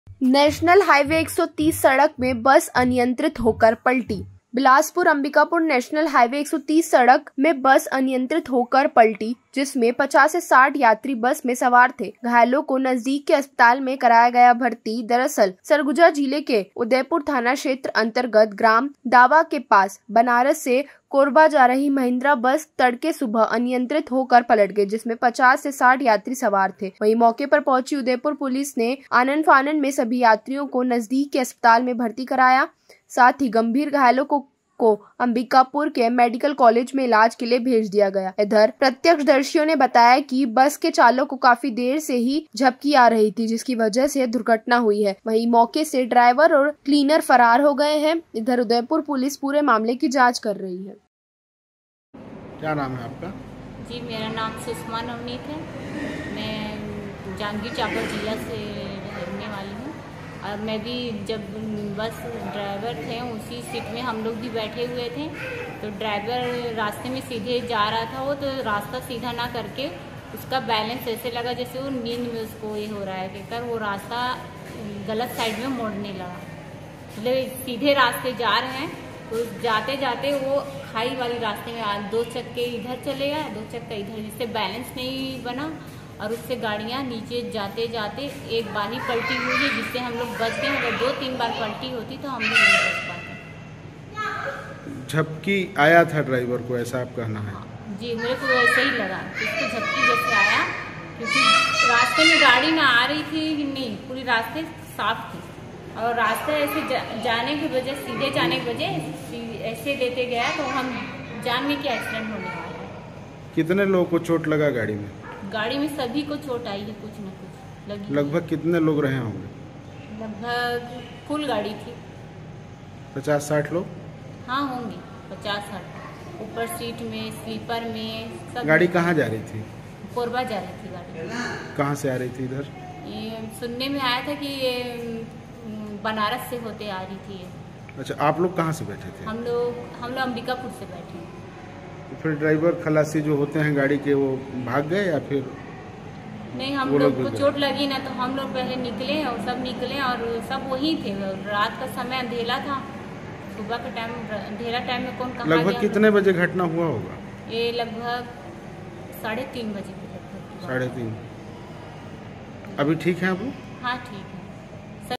National highway 130 सड़क में बस अनियंत्रित होकर पलटी। बिलासपुर अंबिकापुर नेशनल हाईवे 130 सड़क में बस अनियंत्रित होकर पलटी, जिसमें 50 से 60 यात्री बस में सवार थे। घायलों को नजदीक के अस्पताल में कराया गया भर्ती। दरअसल सरगुजा जिले के उदयपुर थाना क्षेत्र अंतर्गत ग्राम दावा के पास बनारस से कोरबा जा रही महिंद्रा बस तड़के सुबह अनियंत्रित होकर पलट गई, जिसमें 50 से 60 यात्री सवार थे। वहीं मौके पर पहुंची उदयपुर पुलिस ने आनन फानन में सभी यात्रियों को नजदीक के अस्पताल में भर्ती कराया। साथ ही गंभीर घायलों को अंबिकापुर के मेडिकल कॉलेज में इलाज के लिए भेज दिया गया। इधर प्रत्यक्षदर्शियों ने बताया कि बस के चालक को काफी देर से ही झपकी आ रही थी, जिसकी वजह से दुर्घटना हुई है। वहीं मौके से ड्राइवर और क्लीनर फरार हो गए हैं। इधर उदयपुर पुलिस पूरे मामले की जांच कर रही है। क्या नाम है आपका? जी, मेरा नाम सुषमा नवनीत है। मैं जांजगीर चांपा जिला से रहने वाली हूँ और मैं भी जब बस ड्राइवर थे उसी सीट में हम लोग भी बैठे हुए थे, तो ड्राइवर रास्ते में सीधे जा रहा था। वो तो रास्ता सीधा ना करके उसका बैलेंस ऐसे लगा जैसे वो नींद में उसको ये हो रहा है कहकर वो रास्ता गलत साइड में मोड़ने लगा। मतलब सीधे रास्ते जा रहे हैं तो जाते जाते वो खाई वाली रास्ते में 2 चक्के इधर चले गए, 2 चक्का इधर, जिससे बैलेंस नहीं बना और उससे गाड़ियां नीचे जाते जाते एक बार ही पलटी हुई है, जिससे हम लोग बच गए। अगर 2-3 बार पलटी होती तो हम लोग नहीं बच पाते। झपकी आया था ड्राइवर को, ऐसा आप कहना है? जी, मेरे को वैसे ही लगा उसको झपकी जैसे आया, क्योंकि रास्ते में गाड़ी ना आ रही थी कि नहीं, पूरी रास्ते साफ थी और रास्ते ऐसे जाने की वजह, सीधे जाने की वजह ऐसे लेते गया तो हम जान में कि एक्सीडेंट होने वाला है। कितने लोगों को चोट लगा गाड़ी में? गाड़ी में सभी को चोट आई है, कुछ न कुछ लगी। लगभग कितने लोग रहे होंगे? लगभग फुल गाड़ी थी, 50-60 लोग। हाँ होंगे 50-60। ऊपर सीट में, स्लीपर में सब। गाड़ी कहाँ जा रही थी? कोरबा जा रही थी गाड़ी। कहाँ से आ रही थी इधर? ये सुनने में आया था कि ये बनारस से होते आ रही थी। अच्छा, आप लोग कहाँ से बैठे थे? हम लोग अंबिकापुर से बैठे। तो फिर ड्राइवर खलासी जो होते हैं गाड़ी के वो भाग गए या फिर? नहीं, हम लोग को चोट लगी ना तो हम लोग पहले निकले और सब निकले और सब वही थे। रात का समय अंधेला था, सुबह के टाइम अंधेरा टाइम में कौन कहाँ गया। लगभग कितने बजे घटना हुआ होगा? ये लगभग 3:30 बजे। 3:30। अभी ठीक है आप लोग? हाँ ठीक है।